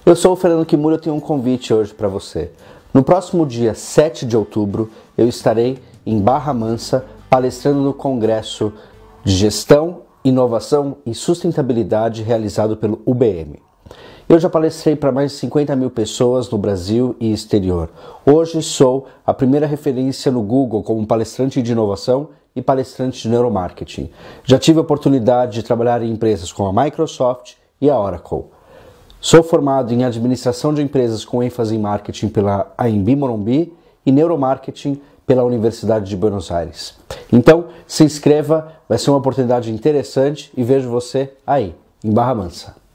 Eu sou o Fernando Kimura e eu tenho um convite hoje para você. No próximo dia 7 de outubro, eu estarei em Barra Mansa palestrando no Congresso de Gestão, Inovação e Sustentabilidade realizado pelo UBM. Eu já palestrei para mais de 50 mil pessoas no Brasil e exterior. Hoje sou a primeira referência no Google como palestrante de inovação e palestrante de neuromarketing. Já tive a oportunidade de trabalhar em empresas como a Microsoft e a Oracle. Sou formado em administração de empresas com ênfase em marketing pela Anhembi Morumbi e neuromarketing pela Universidade de Buenos Aires. Então, se inscreva, vai ser uma oportunidade interessante e vejo você aí, em Barra Mansa.